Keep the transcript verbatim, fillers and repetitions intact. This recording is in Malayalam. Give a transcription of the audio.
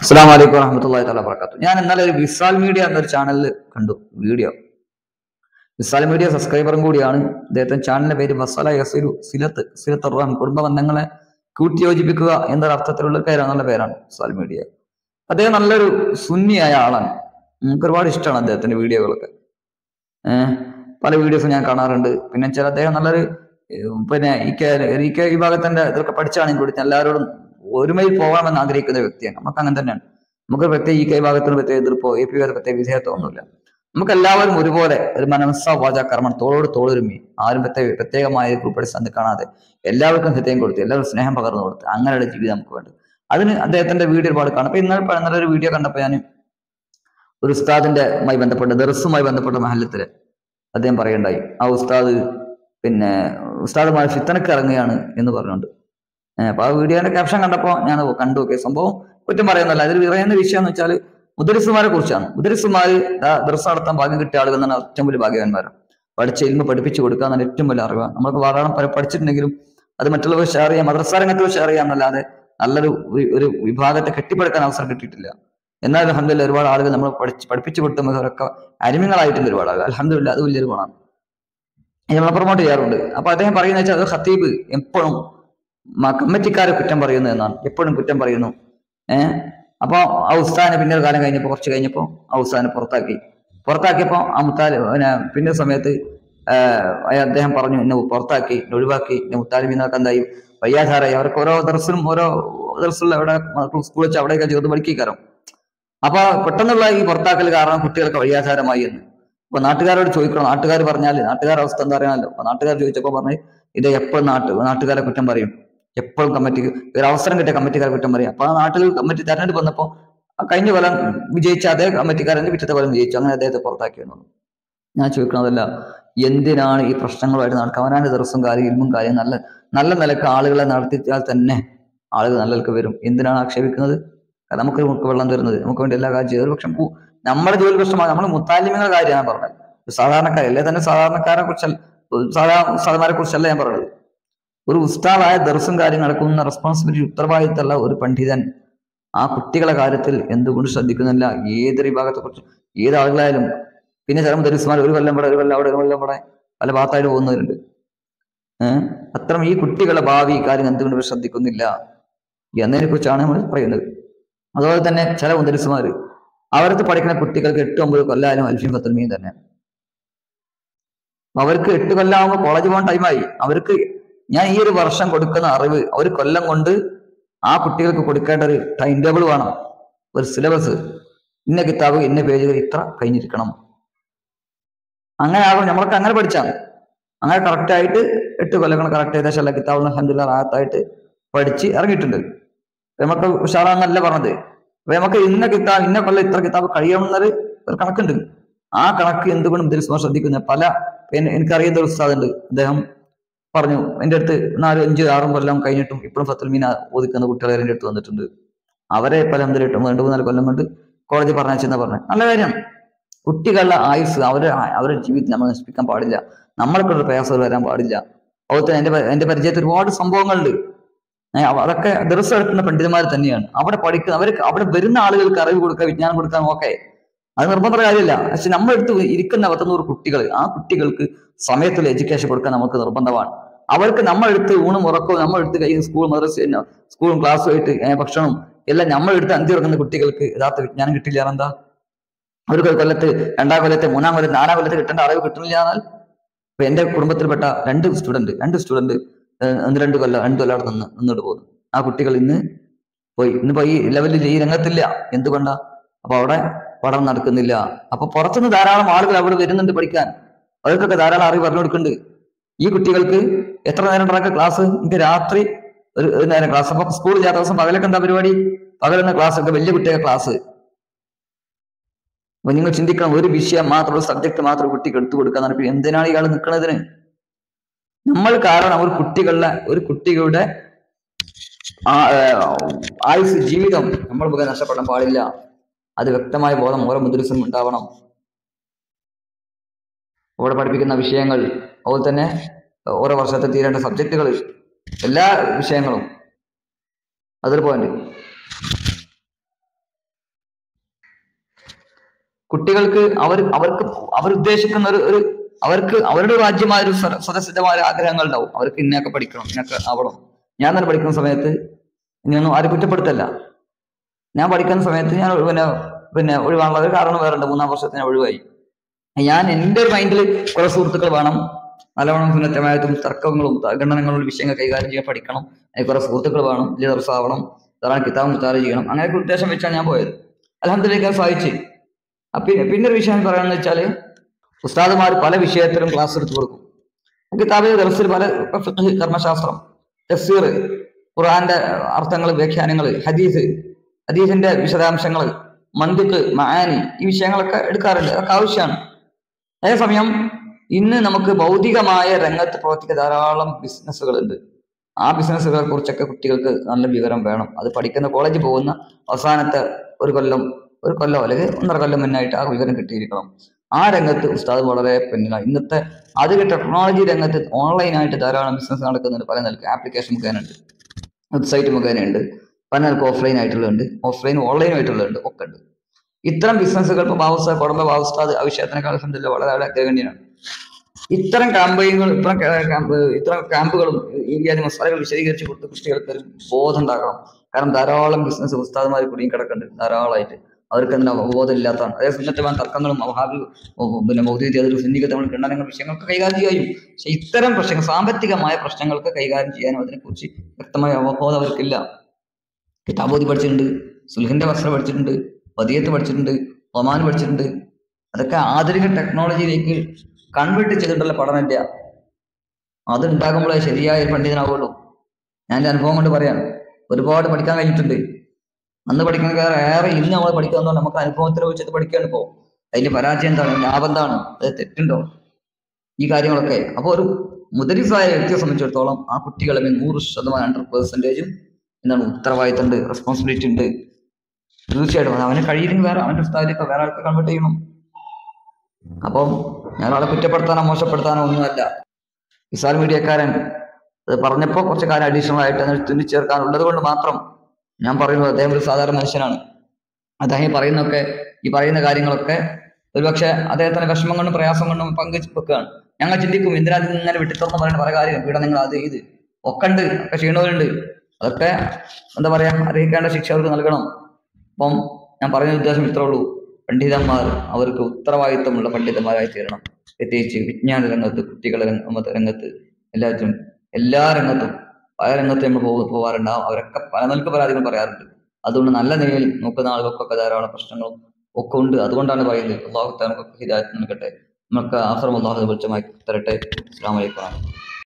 അസ്സലാമു അലൈക്കും വറഹ്മത്തുള്ളാഹി തആല വബറകാതുഹു. ഞാൻ ഇന്നലെ ഒരു വിസാൽ മീഡിയ എന്നൊരു ചാനലിൽ കണ്ടു വീഡിയോ. വിസാൽ മീഡിയ സബ്സ്ക്രൈബറും കൂടിയാണ്. അദ്ദേഹത്തിന്റെ ചാനലിന്റെ പേര് വസല യസിലു സിലത്ത് സിലത്ത് റഹ്ം, കുടുംബ ബന്ധങ്ങളെ കൂട്ടിയോജിപ്പിക്കുക എന്നൊരു അർത്ഥത്തിലുള്ള പേരാണ്, നല്ല പേരാണ് വിസാൽ മീഡിയ. അദ്ദേഹം നല്ലൊരു സുന്നിയായ ആളാണ്. നമുക്ക് ഒരുപാട് ഇഷ്ടമാണ് അദ്ദേഹത്തിന്റെ വീഡിയോകളൊക്കെ. ഏഹ് പല വീഡിയോസും ഞാൻ കാണാറുണ്ട്. പിന്നെ ചില അദ്ദേഹം നല്ലൊരു പിന്നെ ഈ ഈ കെ വിഭാഗത്തിന്റെ ഇതൊക്കെ പഠിച്ചാണെങ്കിൽ കൂടി എല്ലാവരോടും ഒരുമയിൽ പോകാമെന്ന് ആഗ്രഹിക്കുന്ന വ്യക്തിയാണ്. നമുക്ക് അങ്ങനെ തന്നെയാണ്. നമുക്ക് പ്രത്യേക ഈ കെ വിഭാഗത്തിന് പ്രത്യേക എതിർപ്പോ എ പി വിഭാഗത്തിന് പ്രത്യേക വിധേയത്വം ഒന്നുമില്ല. നമുക്ക് എല്ലാവരും ഒരുപോലെ ഒരു മനസ്സ വാച കർമ്മം തോളോട് തോളൊരുമി, ആരും പ്രത്യേക പ്രത്യേകമായ ഗ്രൂപ്പ് അടിസ്ഥാനത്തിൽ കാണാതെ എല്ലാവർക്കും ഹൃദയം കൊടുത്ത് എല്ലാവരും സ്നേഹം പകർന്നു കൊടുത്ത് അങ്ങനെയുള്ള ജീവിതം നമുക്ക് വേണ്ടത്. അതിന് അദ്ദേഹത്തിന്റെ വീഡിയോ ഒരുപാട് കാണും. അപ്പൊ ഇന്നലെ നല്ലൊരു വീഡിയോ കണ്ടപ്പോൾ ഞാൻ ഒരു ഉസ്താദിന്റെമായി ബന്ധപ്പെട്ട ദർസുമായി ബന്ധപ്പെട്ട മഹല്ലത്തില് അദ്ദേഹം പറയുണ്ടായി. ആ ഉസ്താദ് പിന്നെ ഉസ്താദുമായി ഫിത്തനക്ക് ഇറങ്ങുകയാണ് എന്ന് പറഞ്ഞുകൊണ്ട്. അപ്പൊ ആ വീഡിയോന്റെ ക്യാപ്ഷൻ കണ്ടപ്പോൾ ഞാൻ കണ്ടു. നോക്കിയ സംഭവം കുറ്റം പറയുന്നല്ല. അതിൽ പറയുന്ന വിഷയം എന്ന് വെച്ചാൽ മുദരിസുമാരെ കുറിച്ചാണ്. മുദരിസുമാര് ദർസ് നടത്താൻ ഭാഗ്യം കിട്ടിയ ആളുകൾ എന്നാണ് ഏറ്റവും വലിയ ഭാഗ്യവാന്മാരാണ്. പഠിച്ച ഇൽമ പഠിപ്പിച്ചു കൊടുക്കുക എന്നാൽ ഏറ്റവും വലിയ അറിവാണ്. നമുക്ക് ധാരാളം പഠിച്ചിട്ടുണ്ടെങ്കിലും അത് മറ്റുള്ളവർ ഷെയർ ചെയ്യാം, മദ്രസ രംഗത്ത് ഷെയർ ചെയ്യാമെന്നല്ലാതെ നല്ലൊരു ഒരു വിഭാഗത്തെ കെട്ടിപ്പടുക്കാൻ അവസരം കിട്ടിയിട്ടില്ല. എന്നാൽ അൽഹംദുലില്ലാഹ് ഒരുപാട് ആളുകൾ നമ്മൾ പഠിച്ച് പഠിപ്പിച്ചു കൊടുത്തുമ്പോൾ അവരൊക്കെ അരിമങ്ങളായിട്ടുണ്ട് ഒരുപാട് ആളുകൾ. അൽഹംദുലില്ലാഹ് അത് വലിയൊരു ഗുണമാണ്. നമ്മൾ പ്രൊമോട്ട് ചെയ്യാറുണ്ട്. അപ്പൊ അദ്ദേഹം പറയുന്നത് വെച്ചാൽ അത് ഖത്തീബ് എപ്പോഴും കമ്മിറ്റിക്കാരെ കുറ്റം പറയുന്നു എന്നാണ്, എപ്പോഴും കുറ്റം പറയുന്നു. ഏഹ് അപ്പൊ ആ ഉസ്താദിനെ പിന്നെ ഒരു കാലം കഴിഞ്ഞപ്പോ കുറച്ച് കഴിഞ്ഞപ്പോ ആ ഉസ്താദിനെ പുറത്താക്കി. പുറത്താക്കിയപ്പോ ആ മുത്താലി പിന്നെ പിന്നെ സമയത്ത് അദ്ദേഹം പറഞ്ഞു എന്നെ പുറത്താക്കി, ഒഴിവാക്കി. എന്നെ മുത്താലിമീന്നൊക്കെ എന്തായി വയ്യാധാരായി. അവർക്ക് ഓരോ ദർസിലും ഓരോ ദർസിലുള്ള അവിടെ സ്കൂൾ വെച്ച് അവിടെയൊക്കെ ചേർത്ത് പഠിക്കാറും. അപ്പൊ പെട്ടെന്നുള്ള ഈ പുറത്താക്കൽ കാരണം കുട്ടികൾക്ക് വയ്യാധാരമായി എന്ന്. അപ്പൊ നാട്ടുകാരോട് ചോദിക്കണം. നാട്ടുകാർ പറഞ്ഞാൽ നാട്ടുകാരുടെ അവസ്ഥ എന്താ അറിയാമല്ലോ. അപ്പൊ നാട്ടുകാർ ചോദിച്ചപ്പോ പറഞ്ഞു ഇത് എപ്പോഴും നാട്ട് നാട്ടുകാരെ കുറ്റം പറയും, എപ്പോഴും കമ്മിറ്റി ഒരു അവസരം കിട്ടിയ കമ്മിറ്റിക്കാരെ കുറ്റം പറയും. അപ്പൊ ആ നാട്ടിൽ കമ്മിറ്റി തെരഞ്ഞെടുപ്പ് വന്നപ്പോ കഴിഞ്ഞ കൊല്ലം വിജയിച്ച അതേ കമ്മിറ്റിക്കാരൻ പിറ്റത്തെ കൊല്ലം വിജയിച്ചു. അങ്ങനെ അദ്ദേഹത്തെ പുറത്താക്കി എന്നു. ഞാൻ ചോദിക്കണതല്ല, എന്തിനാണ് ഈ പ്രശ്നങ്ങളുമായിട്ട് നടക്കുക? അവനാന്റെ ദിവസവും കാര്യം ഇൽമും കാര്യം നല്ല നല്ല നിലക്ക് ആളുകളെ നടത്തിച്ചാൽ തന്നെ ആളുകൾ നല്ല നിലക്ക് വരും. എന്തിനാണ് ആക്ഷേപിക്കുന്നത്? നമുക്ക് നമുക്ക് വെള്ളം തരുന്നത്, നമുക്ക് വേണ്ടി എല്ലാ കാര്യം ചെയ്തത്. പക്ഷെ നമ്മുടെ ജോലി പ്രശ്നമാണ്. നമ്മൾ മുത്താലിമികളുടെ കാര്യമാണ് പറഞ്ഞത്, സാധാരണക്കാരല്ലേ തന്നെ. സാധാരണക്കാരെ കുറിച്ചല്ല, സാധാരണ ഉസ്താദന്മാരെ കുറിച്ചല്ല ഞാൻ പറഞ്ഞത്. ഒരു ഉസ്താദായ ദർസും കാര്യം നടക്കുന്ന റെസ്പോൺസിബിലിറ്റി ഉത്തരവാദിത്തമുള്ള ഒരു പണ്ഡിതൻ ആ കുട്ടികളെ കാര്യത്തിൽ എന്തുകൊണ്ട് ശ്രദ്ധിക്കുന്നില്ല? ഏതൊരു വിഭാഗത്തെ കുറിച്ച് ഏത് ആളുകളായാലും. പിന്നെ ചില ദർസുമാർ ഒരു കൊല്ലം ഇവിടെ ഒരു കൊല്ലം അവിടെ ഒരു കൊല്ലം ഇവിടെ പല ഭാഗത്തായിട്ട് പോകുന്നവരുണ്ട്. ഏഹ് അത്തരം ഈ കുട്ടികളെ ഭാവി കാര്യം എന്തുകൊണ്ട് ശ്രദ്ധിക്കുന്നില്ല എന്നതിനെ കുറിച്ചാണ് നമ്മൾ പറയുന്നത്. അതുപോലെ തന്നെ ചില മുദരിസുമാർ അവർക്ക് പഠിക്കുന്ന കുട്ടികൾക്ക് എട്ട് ഒമ്പത് കൊല്ലായാലും അൽഫീം ഫത്തുൽമീൻ തന്നെ. അവർക്ക് എട്ട് കൊല്ലാകുമ്പോൾ കോളേജ് പോകാൻ ടൈമായി. അവർക്ക് ഞാൻ ഈ ഒരു വർഷം കൊടുക്കുന്ന അറിവ് ഒരു കൊല്ലം കൊണ്ട് ആ കുട്ടികൾക്ക് കൊടുക്കേണ്ട ഒരു ടൈം ടേബിൾ വേണം, ഒരു സിലബസ്. ഇന്ന കിതാബ് ഇന്ന പേജുകൾ ഇത്ര കഴിഞ്ഞിരിക്കണം. അങ്ങനെ ആകും. നമ്മളൊക്കെ അങ്ങനെ പഠിച്ചാണ്. അങ്ങനെ കറക്റ്റായിട്ട് എട്ട് കൊല്ലങ്ങൾ കറക്റ്റ് ഏകദേശം എല്ലാ കിതാബുകളും അൽഹംദുലില്ലാഹ് റാഹത്തായിട്ട് പഠിച്ച് ഇറങ്ങിയിട്ടുണ്ട്. നമുക്ക് ഉഷാറാന്നല്ല പറഞ്ഞത്. അപ്പൊ നമുക്ക് ഇന്ന കിതാബ് ഇന്ന കൊല്ലം ഇത്ര കിതാബ് കഴിയണമെന്നൊരു ഒരു കണക്കുണ്ട്. ആ കണക്ക് എന്തുകൊണ്ട് മുദരിസുമാർ ശ്രദ്ധിക്കുന്നത്? പല എനിക്കറിയുന്ന ഒരു ഉസ്താദുണ്ട്. അദ്ദേഹം പറഞ്ഞു എൻ്റെ അടുത്ത് നാല് അഞ്ച് ആറും കൊല്ലം കഴിഞ്ഞിട്ടും ഇപ്പോഴും ഫത്തുൽമീന ഓദിക്കുന്ന കുട്ടികളെ എൻ്റെ അടുത്ത് വന്നിട്ടുണ്ട്. അവരെ പല എന്തിട്ടും രണ്ട് മൂന്നാല് കൊല്ലം കൊണ്ട് കോളേജ് പറഞ്ഞാച്ചെന്നാ പറഞ്ഞത്. നല്ല കാര്യമാണ്. കുട്ടികളുടെ ആയുസ് അവരെ അവരുടെ ജീവിതത്തിൽ നമ്മൾ നശിപ്പിക്കാൻ പാടില്ല. നമ്മൾക്കുള്ള പ്രയാസങ്ങൾ വരാൻ പാടില്ല. അതുപോലെ തന്നെ എൻ്റെ എൻ്റെ പരിചയത്തിൽ ഒരുപാട് സംഭവങ്ങളുണ്ട്. അതൊക്കെ ദർസ് എടുക്കുന്ന പണ്ഡിതന്മാർ തന്നെയാണ്. അവിടെ പഠിക്കുന്ന അവർക്ക് അവിടെ വരുന്ന ആളുകൾക്ക് അറിവ് കൊടുക്കുക, വിജ്ഞാനം കൊടുക്കാൻ ഓക്കെ, അത് നിർബന്ധ കാര്യമില്ല. പക്ഷെ നമ്മളെടുത്ത് ഇരിക്കുന്ന പത്തുനൂറ് കുട്ടികൾ, ആ കുട്ടികൾക്ക് സമയത്തുള്ള എഡ്യൂക്കേഷൻ കൊടുക്കാൻ നമുക്ക് നിർബന്ധമാണ്. അവർക്ക് നമ്മളെടുത്ത് ഊണും ഉറക്കവും നമ്മളെടുത്ത് കയ്യിൽ സ്കൂൾ മദ്രസ സ്കൂളും ക്ലാസ്സും ആയിട്ട് ഭക്ഷണവും എല്ലാം നമ്മളെടുത്ത് അന്തി ഉറങ്ങുന്ന കുട്ടികൾക്ക് യഥാർത്ഥ വിജ്ഞാനം കിട്ടില്ല. എന്താ അവർക്ക് ഒരു കൊല്ലത്ത് രണ്ടാം കൊല്ലത്തെ മൂന്നാം കൊല്ലത്ത് നാലാം കൊല്ലത്ത് കിട്ടേണ്ട അറിവ് കിട്ടുന്നില്ല എന്നാൽ. ഇപ്പൊ എന്റെ കുടുംബത്തിൽപ്പെട്ട രണ്ട് സ്റ്റുഡന്റ് രണ്ട് സ്റ്റുഡന്റ് ഒന്ന് രണ്ട് കൊല്ലം രണ്ട് കൊല്ലം അവിടെ നിന്ന് നിന്നിട്ട് പോകുന്നു. ആ കുട്ടികൾ ഇന്ന് പോയി ഇന്നിപ്പോ ഈ ലെവലിൽ ഈ രംഗത്തില്ല. എന്തുകൊണ്ടാ? അപ്പൊ അവിടെ പഠനം നടക്കുന്നില്ല. അപ്പൊ പുറത്തുനിന്ന് ധാരാളം ആളുകൾ അവിടെ വരുന്നുണ്ട് പഠിക്കാൻ. അവർക്കൊക്കെ ധാരാളം അറിവ് പറഞ്ഞു കൊടുക്കുന്നുണ്ട്. ഈ കുട്ടികൾക്ക് എത്ര നേരം നടക്കുക ക്ലാസ്? എനിക്ക് രാത്രി ഒരു നേരം ക്ലാസ്. അപ്പൊ സ്കൂൾ ഇല്ലാത്ത ദിവസം പകലൊക്കെ എന്താ പരിപാടി? പകലെന്ന ക്ലാസ് ഒക്കെ വലിയ കുട്ടികളുടെ ക്ലാസ്. അപ്പൊ നിങ്ങൾ ചിന്തിക്കണം, ഒരു വിഷയം മാത്രം ഒരു സബ്ജക്ട് മാത്രം കുട്ടിക്ക് എടുത്തു കൊടുക്കാൻ. എന്തിനാണ് ഇയാൾ നിൽക്കുന്നതിന്? നമ്മൾ കാരണം ഒരു കുട്ടികളുടെ ഒരു കുട്ടികളുടെ ആയുസ് ജീവിതം നമ്മൾ മുഖേന നഷ്ടപ്പെടാൻ പാടില്ല. അത് വ്യക്തമായ ബോധം ഓരോ മുദ്രസും ഉണ്ടാവണം. അവിടെ പഠിപ്പിക്കുന്ന വിഷയങ്ങൾ, അതുപോലെ തന്നെ ഓരോ വർഷത്തെ തീരേണ്ട സബ്ജക്റ്റുകൾ, എല്ലാ വിഷയങ്ങളും. അതൊരു പോയിന്റ്. കുട്ടികൾക്ക് അവർ അവർക്ക് അവരുദ്ദേശിക്കുന്ന ഒരു ഒരു അവർക്ക് അവരുടെ രാജ്യമായ ഒരു സ്വതസിദ്ധമായ ആഗ്രഹങ്ങൾ ഉണ്ടാവും. അവർക്ക് ഇന്നൊക്കെ പഠിക്കണം, ഇന്നൊക്കെ ആവണം. ഞാൻ തന്നെ പഠിക്കുന്ന സമയത്ത് ഇനിയൊന്നും ആരും കുറ്റപ്പെടുത്തല്ല. ഞാൻ പഠിക്കുന്ന സമയത്ത് ഞാൻ പിന്നെ പിന്നെ ഒഴിവാനുള്ള ഒരു കാരണം വേറെ ഉണ്ട്. മൂന്നാം വർഷത്തിന് ഒഴിവായി. ഞാൻ എൻ്റെ ഒരു മൈൻഡിൽ കുറെ സുഹൃത്തുക്കൾ വേണം, നല്ലവണ്ണം സുന്നത്തമായതും തർക്കങ്ങളും ഖണ്ഡനങ്ങളും വിഷയങ്ങൾ കൈകാര്യം ചെയ്യാൻ പഠിക്കണം, അതിന് കുറെ സുഹൃത്തുക്കൾ വേണം, വലിയ ദർസാവണം, ധാരാളം കിതാബ് മുത്താര ചെയ്യണം, അങ്ങനെയൊക്കെ ഉദ്ദേശം വെച്ചാണ് ഞാൻ പോയത്. അൽഹംദുലില്ലാഹ് സാധിച്ചു. പിന്നെ പിന്നെ ഒരു വിഷയം പറയാന്ന് വെച്ചാൽ ഉസ്താദുമാർ പല വിഷയത്തിലും ക്ലാസ് എടുത്തു കൊടുക്കും. കിതാബിലെ ദർസിൽ പല ഫിഖ്, കർമ്മശാസ്ത്രം, തഫ്സീർ, ഖുർആന്റെ അർത്ഥങ്ങൾ, വ്യാഖ്യാനങ്ങൾ, ഹദീസ്, ഹദീസിന്റെ വിശദാംശങ്ങൾ, മന്തിഖ്, മആനി, ഈ വിഷയങ്ങളൊക്കെ എടുക്കാറുണ്ട്. അതൊക്കെ ആവശ്യമാണ്. അതേസമയം ഇന്ന് നമുക്ക് ഭൗതികമായ രംഗത്ത് പ്രവർത്തിക്കുന്ന ധാരാളം ബിസിനസ്സുകളുണ്ട്. ആ ബിസിനസ്സുകളെ കുറിച്ചൊക്കെ കുട്ടികൾക്ക് നല്ല വിവരം വേണം. അത് പഠിക്കുന്ന കോളേജിൽ പോകുന്ന അവസാനത്തെ ഒരു കൊല്ലം ഒരു കൊല്ലം അല്ലെങ്കിൽ ഒന്നര കൊല്ലം മുന്നായിട്ട് ആ വിവരം കിട്ടിയിരിക്കണം. ആ രംഗത്ത് ഉസ്താദ് വളരെ പിന്നിലാണ്. ഇന്നത്തെ ആധുനിക ടെക്നോളജി രംഗത്ത് ഓൺലൈനായിട്ട് ധാരാളം ബിസിനസ് നടക്കുന്നുണ്ട്. പല നിലക്ക് ആപ്ലിക്കേഷൻ മുഖേനുണ്ട്, വെബ്സൈറ്റ് മുഖേനയുണ്ട്, പല നിലക്ക് ഓഫ്ലൈൻ ആയിട്ടുള്ളുണ്ട്, ഓഫ്ലൈൻ ഓൺലൈനും ആയിട്ടുള്ളുണ്ട്, ഒക്കെ ഉണ്ട്. ഇത്തരം ബിസിനസ്സുകൾ ഇപ്പോൾ ബാവുസ്താദ് കുടുംബ ബാവുസ്താദ് ആ വിഷയത്തിനേക്കാൾ അൽഹംദുലില്ലാഹ് വളരെ വളരെ അഗ്രഗണ്യനാണ്. ഇത്തരം ക്യാമ്പയിനുകൾ ഇത്തരം ക്യാമ്പ് ഇത്തരം ക്യാമ്പുകളും ഈ മസാലകൾ വിശദീകരിച്ച് കൊടുത്ത് കുട്ടികൾക്ക് ഒരു ബോധം ഉണ്ടാക്കണം. കാരണം ധാരാളം ബിസിനസ് ഉസ്താദുമാർ കുടുങ്ങി കിടക്കുന്നുണ്ട് ധാരാളമായിട്ട്. അവർക്ക് എന്തിനാ ബോധം ഇല്ലാത്തതാണ്. അതേ സുന്നത്തമായ തർക്കങ്ങളും അവഹാബി പിന്നെ മൗദൂദി അതിൽ സുന്നികതകളും ഖണ്ഡനങ്ങൾ വിഷയങ്ങൾക്ക് കൈകാര്യം ചെയ്യാനും. പക്ഷെ ഇത്തരം പ്രശ്നങ്ങൾ, സാമ്പത്തികമായ പ്രശ്നങ്ങൾക്ക് കൈകാര്യം ചെയ്യാനും അതിനെക്കുറിച്ച് വ്യക്തമായ അവബോധം അവർക്കില്ല. കിതാബോധി പഠിച്ചിട്ടുണ്ട്, സുൽഹിന്റെ വസ്ത്രം പഠിച്ചിട്ടുണ്ട്, വദിയത്ത് പഠിച്ചിട്ടുണ്ട്, ഒമാൻ പഠിച്ചിട്ടുണ്ട്. അതൊക്കെ ആധുനിക ടെക്നോളജിയിലേക്ക് കൺവേർട്ട് ചെയ്തിട്ടുള്ള പഠനമില്ല. അത് ഉണ്ടാകുമ്പോഴേ ശരിയായ പണ്ഡിതനാവുള്ളൂ. ഞാൻ എൻ്റെ അനുഭവം കൊണ്ട് പറയാം. ഒരുപാട് പഠിക്കാൻ കഴിഞ്ഞിട്ടുണ്ട്. അന്ന് പഠിക്കുന്ന ഏറെ ഇന്ന് നമ്മൾ പഠിക്കാന്ന് പറഞ്ഞാൽ നമുക്ക് അനുഭവത്തിൽ വെച്ചിട്ട് പഠിക്കുകയാണ്. ഇപ്പോൾ അതിന്റെ പരാജയം എന്താണ്, ലാഭം എന്താണ്, അത് തെറ്റുണ്ടോ, ഈ കാര്യങ്ങളൊക്കെ. അപ്പോൾ ഒരു മുദരിസായ വ്യക്തിയെ സംബന്ധിച്ചിടത്തോളം ആ കുട്ടികളെ നൂറ് ശതമാനം ഹൺഡ്രഡ് പെർസെൻറ്റേജും എന്താണ് ഉത്തരവാദിത്തം ഉണ്ട്, റെസ്പോൺസിബിലിറ്റി ഉണ്ട്. തീർച്ചയായിട്ടും അവനെ കഴിയില്ലെങ്കിൽ വേറെ അവന്റെ ഉസ്താദിലേക്ക് വേറെ ആൾക്ക് കൺവേർട്ട് ചെയ്യണം. അപ്പം ഞാൻ ആളെ കുറ്റപ്പെടുത്താനോ മോശപ്പെടുത്താനോ ഒന്നുമല്ല. വിസാൽ മീഡിയക്കാരൻ അത് പറഞ്ഞപ്പോൾ കുറച്ച് കാര്യം അഡീഷണൽ ആയിട്ട് അതിൽ തുന്നിച്ചേർക്കാനുള്ളത് കൊണ്ട് മാത്രം ഞാൻ പറയുന്നത് അദ്ദേഹം ഒരു സാധാരണ മനുഷ്യനാണ്. അദ്ദേഹം പറയുന്നൊക്കെ ഈ പറയുന്ന കാര്യങ്ങളൊക്കെ ഒരുപക്ഷെ അദ്ദേഹത്തിന്റെ വിഷമം കൊണ്ടും പ്രയാസം കൊണ്ടും പങ്കു വെക്കുകയാണ്. ഞങ്ങൾ ചിന്തിക്കും എന്തിനാ ഇങ്ങനെ വിട്ടിത്തുറന്ന് പറയുന്ന പല കാര്യം ഇവിടെ നിങ്ങൾ അത് ഇത് ഒക്കെ ഉണ്ട്, ഒക്കെ ക്ഷീണവരുണ്ട്. അതൊക്കെ എന്താ പറയാ അറിയിക്കേണ്ട ശിക്ഷ അവർക്ക് നൽകണം. അപ്പം ഞാൻ പറയുന്ന ഉദ്ദേശം ഇത്രേ ഉള്ളൂ. പണ്ഡിതന്മാർ അവർക്ക് ഉത്തരവാദിത്തമുള്ള പണ്ഡിതന്മാരായി തീരണം. പ്രത്യേകിച്ച് വിജ്ഞാന രംഗത്ത്, കുട്ടികളുടെ രംഗത്ത്, എല്ലാത്തിനും എല്ലാ രംഗത്തും പല രംഗത്തും നമ്മൾ പോകു പോകാറുണ്ടാവും. അവരൊക്കെ പല നിലക്ക് പരാതികൾ പറയാറുണ്ട്. അതുകൊണ്ട് നല്ല നിലയിൽ നോക്കുന്ന ആളുകൾക്കൊക്കെ ധാരാളം പ്രശ്നങ്ങളും ഒക്കെ ഉണ്ട്. അതുകൊണ്ടാണ് പറയുന്നത് അല്ലാഹു തആല നമുക്ക് ഹിദായത്ത് നൽകട്ടെ, നമുക്ക് ആഖിറം അല്ലാഹു വെളിച്ചമായി തരട്ടെ. അസ്സലാമു അലൈക്കും.